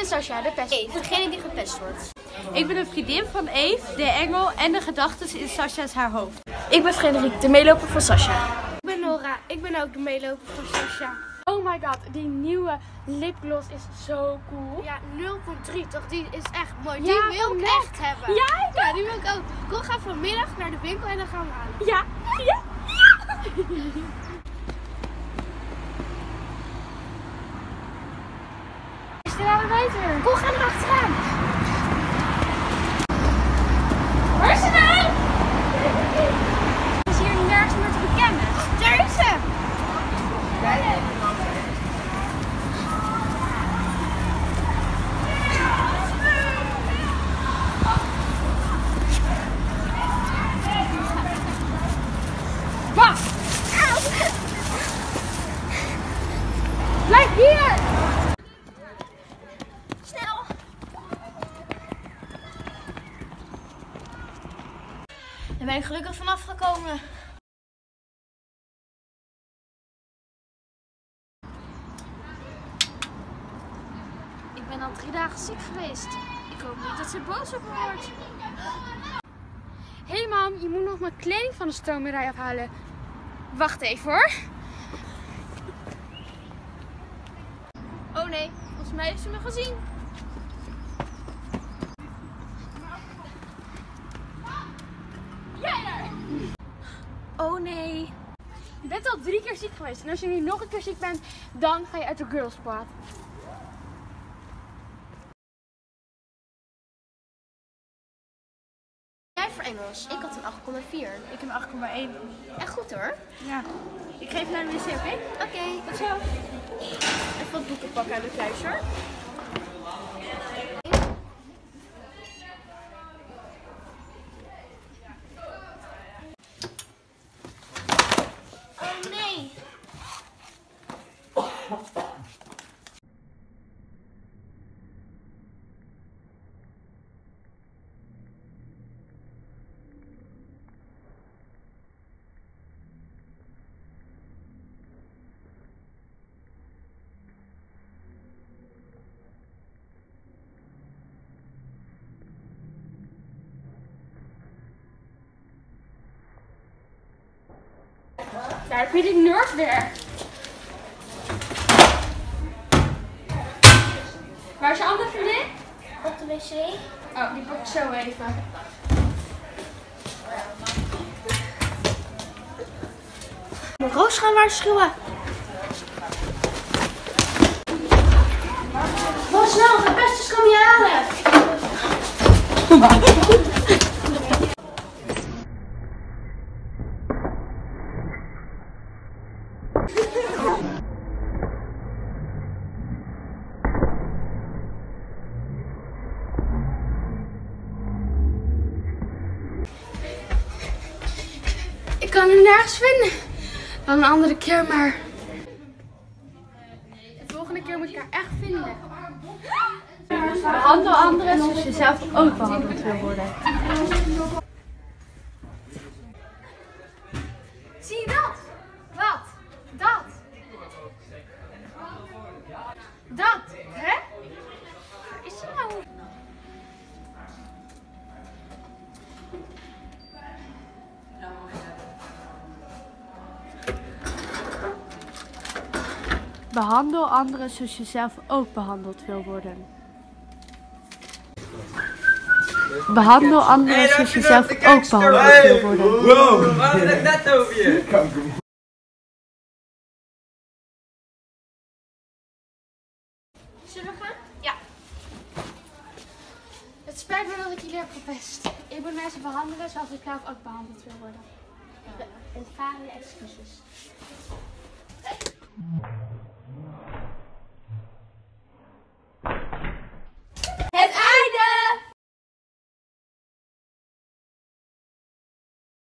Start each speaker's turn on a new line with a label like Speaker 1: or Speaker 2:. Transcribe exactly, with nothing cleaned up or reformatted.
Speaker 1: ben Sascha, de pest. Eve, degene die gepest wordt.
Speaker 2: Ik ben een vriendin van Eve, de engel en de gedachten in Sascha's haar hoofd.
Speaker 1: Ik ben Frederik, de meeloper van Sascha.
Speaker 3: Ik ben Nora, ik ben ook de meeloper van Sascha.
Speaker 2: Oh my god, die nieuwe lipgloss is zo cool.
Speaker 3: Ja, nul komma drie toch? Die is echt mooi.
Speaker 2: Ja,
Speaker 3: Die wil ik
Speaker 2: net.
Speaker 3: echt hebben.
Speaker 2: Ja,
Speaker 3: Ja, die wil ik ook. Kom, gaan vanmiddag naar de winkel en dan gaan we halen.
Speaker 2: ja, ja, ja.
Speaker 3: Is er nou beter? Kom, ga er achteraan. Waar is ze nou?
Speaker 2: Is hier nergens meer te bekennen.
Speaker 3: Daar is ze.
Speaker 2: Wacht! Blijf hier!
Speaker 3: Snel. Daar ben ik gelukkig vanaf gekomen.
Speaker 1: Ik ben al drie dagen ziek geweest. Ik hoop niet dat ze boos op me wordt.
Speaker 2: Hé hey mam, je moet nog mijn kleding van de stomerij afhalen. Wacht even hoor.
Speaker 1: Oh nee, volgens mij heeft ze me gezien.
Speaker 2: Jij daar!
Speaker 1: Oh nee.
Speaker 2: Je bent al drie keer ziek geweest en als je nu nog een keer ziek bent, dan ga je uit de girls squad.
Speaker 1: Jij voor Engels. Ik had een acht komma vier.
Speaker 2: Ik heb een acht komma één.
Speaker 1: Echt goed hoor.
Speaker 2: Ja. Ik geef je naar de wc, oké?
Speaker 1: Oké.
Speaker 2: Tot zo.
Speaker 1: Even wat boeken pakken uit de kluis hoor. Oh nee.
Speaker 2: Daar heb je die nerd weer. Waar is je andere vriendin?
Speaker 1: Op de wc.
Speaker 2: Oh, die pak ik zo even.
Speaker 1: Moet Roos gaan waarschuwen. Wat snel, de pesters komen je halen.
Speaker 2: Ik kan hem nergens vinden. Dan een andere keer maar. De volgende keer moet je haar echt vinden. Behandel anderen zoals je zelf ook behandeld wil worden.
Speaker 1: Zie je dat? Wat? Dat? Dat, hè? Waar is ze nou?
Speaker 2: Behandel anderen zoals je zelf ook behandeld wil worden. Behandel anderen zoals je zelf ook behandeld wil worden.
Speaker 4: Wow, we hadden het net over je.
Speaker 1: Zullen we gaan?
Speaker 2: Ja. Het spijt me dat ik jullie heb gepest. Ik moet mensen behandelen zoals ik zelf ook behandeld wil worden.
Speaker 1: Een vare excuses.